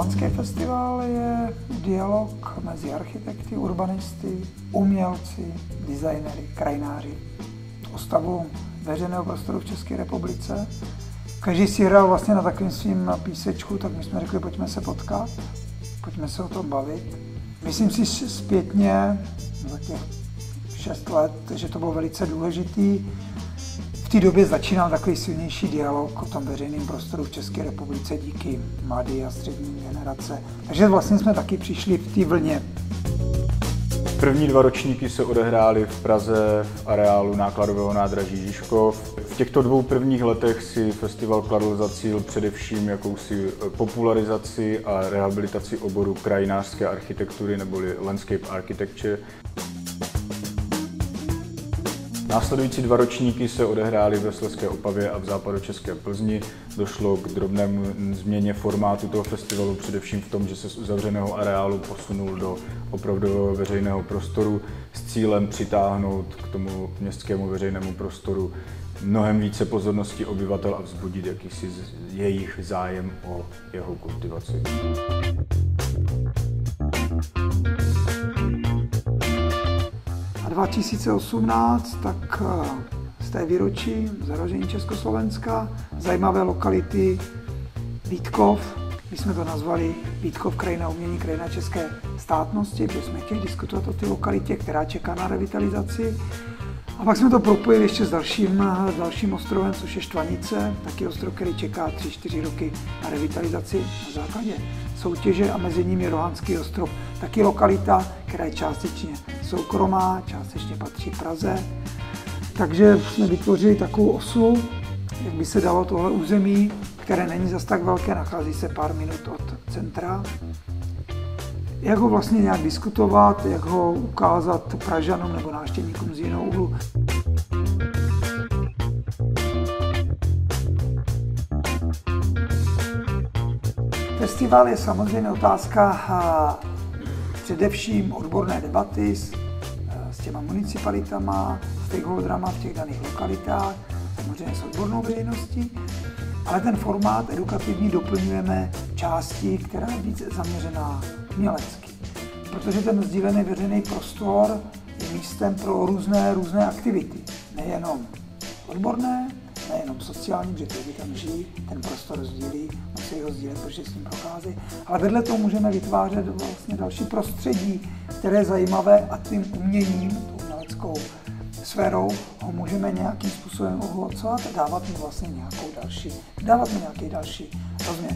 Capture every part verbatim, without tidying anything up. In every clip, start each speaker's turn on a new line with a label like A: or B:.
A: Slovanský festival je dialog mezi architekty, urbanisty, umělci, designery, krajináři o stavu veřejného prostoru v České republice. Každý si hrál vlastně na takovým svým písečku, tak my jsme řekli, pojďme se potkat, pojďme se o tom bavit. Myslím si zpětně za těch šest let, že to bylo velice důležitý. V té době začínal takový silnější dialog o tom veřejném prostoru v České republice díky mladé a střední generace. Takže vlastně jsme taky přišli v té vlně.
B: První dva ročníky se odehrály v Praze v areálu nákladového nádraží Žižkov. V těchto dvou prvních letech si festival kladl za cíl především jakousi popularizaci a rehabilitaci oboru krajinářské architektury neboli landscape architecture. Následující dva ročníky se odehrály ve Slezské Opavě a v západočeské Plzni. Došlo k drobnému změně formátu toho festivalu, především v tom, že se z uzavřeného areálu posunul do opravdového veřejného prostoru s cílem přitáhnout k tomu městskému veřejnému prostoru mnohem více pozornosti obyvatel a vzbudit jakýsi jejich zájem o jeho kultivaci.
A: dva tisíce osmnáct, tak z té výročí založení Československa, zajímavé lokality Vítkov, my jsme to nazvali Vítkov krajina umění, krajina české státnosti, protože jsme chtěli diskutovat o té lokalitě, která čeká na revitalizaci. A pak jsme to propojili ještě s dalším, s dalším ostrovem, což je Štvanice, taky ostrov, který čeká tři čtyři roky na revitalizaci na základě soutěže a mezi nimi Rohanský ostrov, taky lokalita, která je částečně soukromá, částečně patří Praze. Takže jsme vytvořili takovou osu, jak by se dalo tohle území, které není zas tak velké, nachází se pár minut od centra. Jak ho vlastně nějak diskutovat, jak ho ukázat Pražanům nebo návštěvníkům z jiného úhlu. Festival je samozřejmě otázka především odborné debaty s, s těma municipalitama, stakeholderama v těch daných lokalitách, samozřejmě s odbornou veřejností, ale ten formát edukativní doplňujeme části, která je víc zaměřená umělecky. Protože ten sdílený veřejný prostor je místem pro různé, různé aktivity, nejenom odborné, nejenom sociální, protože lidi tam žijí, ten prostor sdílí, musí ho sdílet, protože s ním prochází, ale vedle toho můžeme vytvářet vlastně další prostředí, které je zajímavé a tím uměním, tou uměleckou sférou ho můžeme nějakým způsobem obohacovat a dávat mu vlastně nějakou další, dávat mu nějaký další rozměr.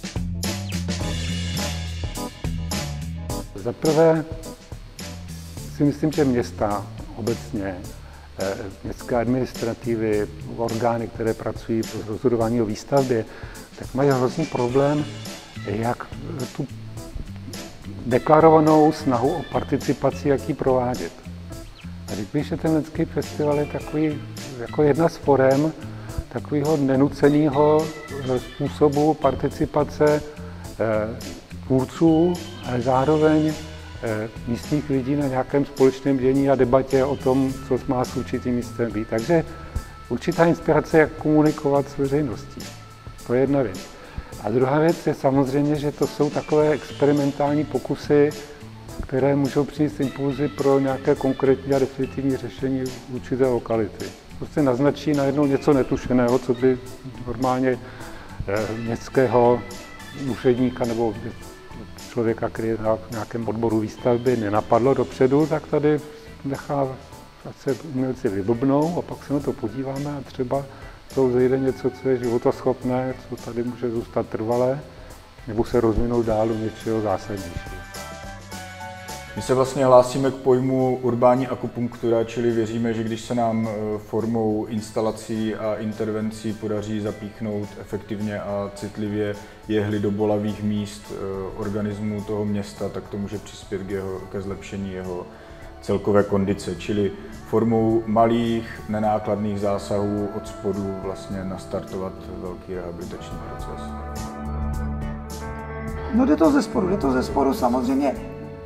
C: Za prvé si myslím, že města obecně, městské administrativy, orgány, které pracují v rozhodování o výstavbě, tak mají hrozný problém, jak tu deklarovanou snahu o participaci, jak ji provádět. A řekl bych, že ten Landscape festival je takový, jako jedna z forem takového nenuceného způsobu participace tvůrců, ale zároveň místních lidí na nějakém společném dění a debatě o tom, co má s určitým místem být. Takže určitá inspirace, jak komunikovat s veřejností. To je jedna věc. A druhá věc je samozřejmě, že to jsou takové experimentální pokusy, které můžou přinést impulzy pro nějaké konkrétní a definitivní řešení určité lokality. Prostě naznačí najednou něco netušeného, co by normálně městského úředníka nebo člověka, který je na nějakém odboru výstavby, nenapadlo dopředu, tak tady nechá se umělci vyblbnou a pak se na to podíváme a třeba to zejde něco, co je životaschopné, co tady může zůstat trvalé, nebo se rozvinout dál do něčeho zásadnějšího.
B: My se vlastně hlásíme k pojmu urbání akupunktura, čili věříme, že když se nám formou instalací a intervencí podaří zapíchnout efektivně a citlivě jehly do bolavých míst organismu toho města, tak to může přispět k jeho, ke zlepšení jeho celkové kondice, čili formou malých, nenákladných zásahů od spodu vlastně nastartovat velký rehabilitační proces.
A: No jde to ze spodu, jde to ze spodu samozřejmě.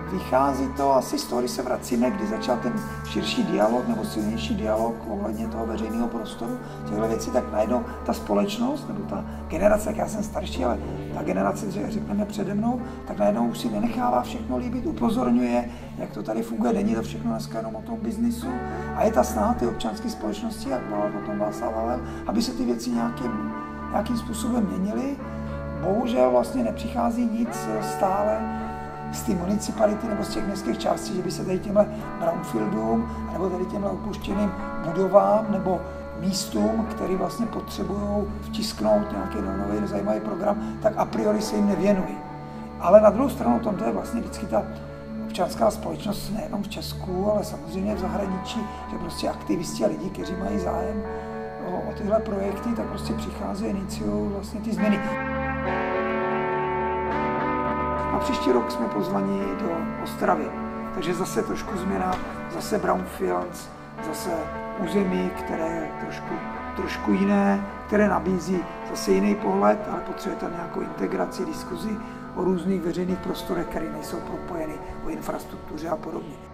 A: vychází to asi z toho, když se vracíme, kdy začal ten širší dialog nebo silnější dialog ohledně toho veřejného prostoru, těchto věcí, tak najednou ta společnost nebo ta generace, tak já jsem starší, ale ta generace, řekneme přede mnou, tak najednou už si nenechává všechno líbit, upozorňuje, jak to tady funguje, není to všechno dneska jenom o tom biznisu a je ta snaha ty občanské společnosti, jak mluvil o tom Václav Havel, aby se ty věci nějakým, nějakým způsobem měnily. Bohužel vlastně nepřichází nic stále z té municipality nebo z těch městských částí, že by se tady těmhle brownfieldům nebo tady těmhle opuštěným budovám nebo místům, které vlastně potřebují vtisknout nějaký nový zajímavý program, tak a priori se jim nevěnují. Ale na druhou stranu tomto je vlastně vždycky ta občanská společnost nejenom v Česku, ale samozřejmě v zahraničí, že prostě aktivisti a lidi, kteří mají zájem o, o tyhle projekty, tak prostě přicházejí, iniciují vlastně ty změny. A příští rok jsme pozvaní do Ostravy, takže zase trošku změna, zase brownfields, zase území, které je trošku, trošku jiné, které nabízí zase jiný pohled, ale potřebuje tam nějakou integraci, diskuzi o různých veřejných prostorech, které nejsou propojeny, o infrastruktuře a podobně.